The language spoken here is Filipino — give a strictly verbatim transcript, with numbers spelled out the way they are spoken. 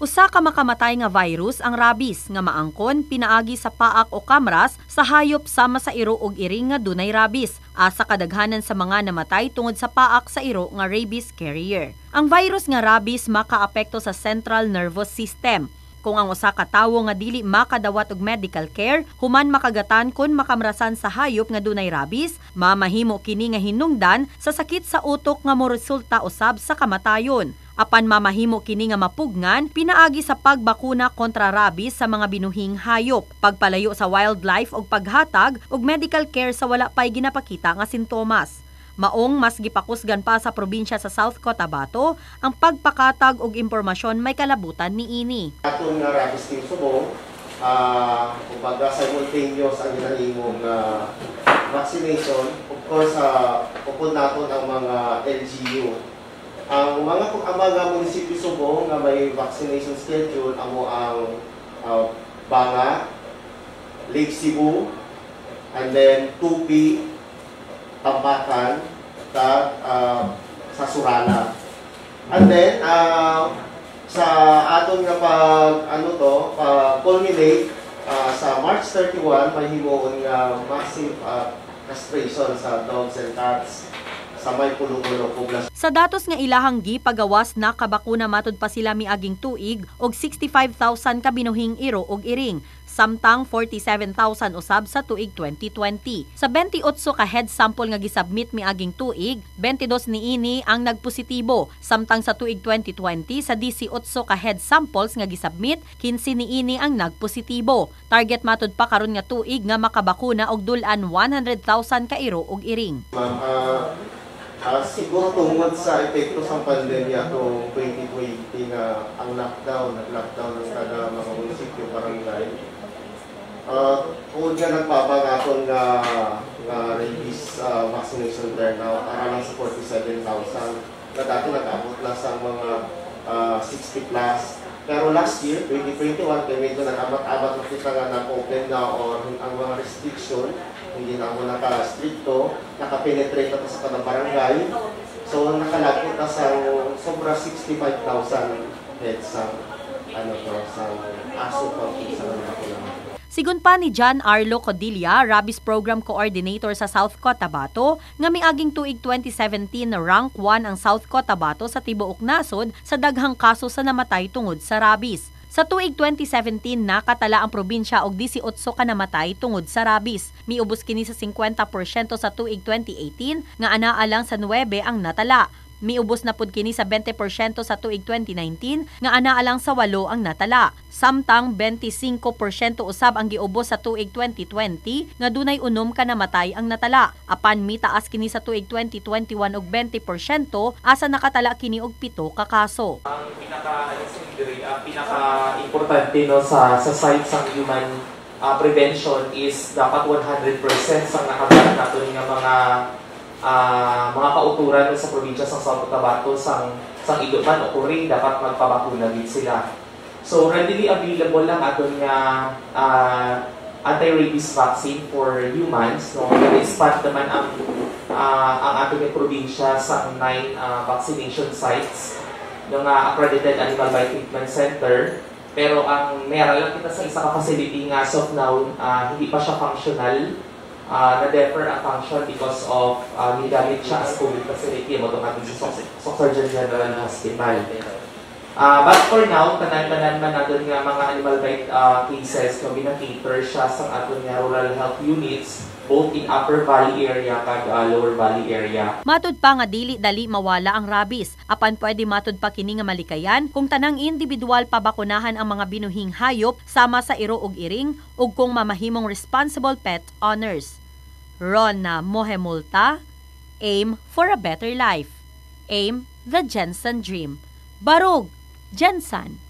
Usa ka makamatay nga virus ang rabies nga maangkon pinaagi sa paak o kamras sa hayop sama sa iro ug iring nga dunay rabies, asa kadaghanan sa mga namatay tungod sa paak sa iro nga rabies carrier. Ang virus nga rabies makaapekto sa central nervous system. Kung ang usa ka tawo nga dili makadawat og medical care, human makagatan kun makamrasan sa hayop nga dunay rabies, mamahimo kini nga hinungdan sa sakit sa utok nga moresulta usab sa kamatayon. Apan mamahimo kini nga mapugngan pinaagi sa pagbakuna kontra rabies sa mga binuhing hayop, pagpalayo sa wildlife ug paghatag og medical care sa wala pay ginapakita nga sintomas. Maong mas gipakusgan pa sa probinsya sa South Cotabato ang pagpakatag og impormasyon may kalabutan niini. Atong nga rabies team subong, ah, uh, kumbaga simultaneous ang ginahimong uh, vaccination. Of course, uh, upod naton ang mga L G U. Ang mga ang mga munisipyo subong nga may vaccination schedule amo ang uh, Banga, Lake Cebu, and then Tupi, Tampakan, at uh, sa Surana. And then uh, sa aton nga pag ano to, pag culminate uh, sa March thirty-one may himuon nga massive uh, castration sa dogs and cats sa may pulo-pulo poblasyon. Sa datos nga ilahang gipagawas na kabakuna matud pa sila miaging tuig og sixty-five thousand ka binuhing iro og iring, samtang forty-seven thousand usab sa tuig twenty twenty. Sa twenty-eight ka head sample nga gisubmit miaging tuig, twenty-two niini ang nagpositibo, samtang sa tuig twenty twenty sa eighteen ka head samples nga gisubmit, fifteen niini ang nagpositibo. Target matud pa karon nga tuig nga makabakuna og dul-an one hundred thousand ka iro og iring. Uh, Uh, siguro tungkol sa epekto sa pandemya to twenty twenty na ang lockdown, nag-lockdown ng kada mga munisipyo, barangay. Uh, kung nga nagpapagaton nga, nga rabies uh, vaccination turnout, aralang sa forty-seven thousand, na dati nag-abot na sa mga uh, sixty plus. Pero last year, twenty twenty-one, kaya medyo nag-abat-abat na kita nga nag-open na or ang mga restriction, hindi na ako naka-stricto, naka-penetrate na sa kanang barangay. So, nakalagpot na sa sobra sixty-five thousand heads sa, ano to, sa aso pa sa mga. Sigun pa ni John Arlo Codilla, Rabies Program Coordinator sa South Cotabato, nga miaging tuig twenty seventeen na rank one ang South Cotabato sa tibuok nasod sa daghang kaso sa namatay tungod sa rabies. Sa tuig twenty seventeen, nakatala ang probinsya og eighteen ka namatay tungod sa rabies. Miubos kini sa fifty percent sa tuig twenty eighteen nga anaa lang sa nine ang natala. Miubos na pud kini sa twenty percent sa tuig twenty nineteen nga anaa lang sa eight ang natala. Samtang twenty-five percent usab ang giubos sa tuig twenty twenty nga dunay unom ka namatay ang natala. Apan mitaas kini sa tuig twenty twenty-one og twenty percent asa nakatala kini og pito ka kaso. Ang pinaka ang pinaka-importante no sa sa side sa human uh, prevention is dapat one hundred percent sa nakabalat nato nga mga uh, mga kauturan sa probinsya sa South Cotabato sang sang iduman o kuring dapat magpabakuna gid sila. So readily available lang aton nga uh, anti-rabies vaccine for humans no. Na-expand naman ang uh, ang aton nga probinsya sa nine uh, vaccination sites ng uh, accredited animal bioequipment center, pero ang meron lang kita sa isa ka facility nga as of now uh, hindi pa siya functional, uh, na-defer ang function because of uh, nigamit siya as COVID facility mo itong ating sa Surgeon General Hospital. Uh, but for now, tanan-tanan man natin nga mga animal bite uh, cases na binakater siya sa ating nga rural health units both in Upper Valley area kag uh, Lower Valley area. Matud pa nga dili dali mawala ang rabies, apan pwede matud pa kini nga malikayan kung tanang individual pabakunahan ang mga binuhing hayop sama sa iro ug iring ug kung mamahimong responsible pet owners. Rona Mohemulta, Aim for a Better Life. Aim the Jensen Dream. Barog, Jensen.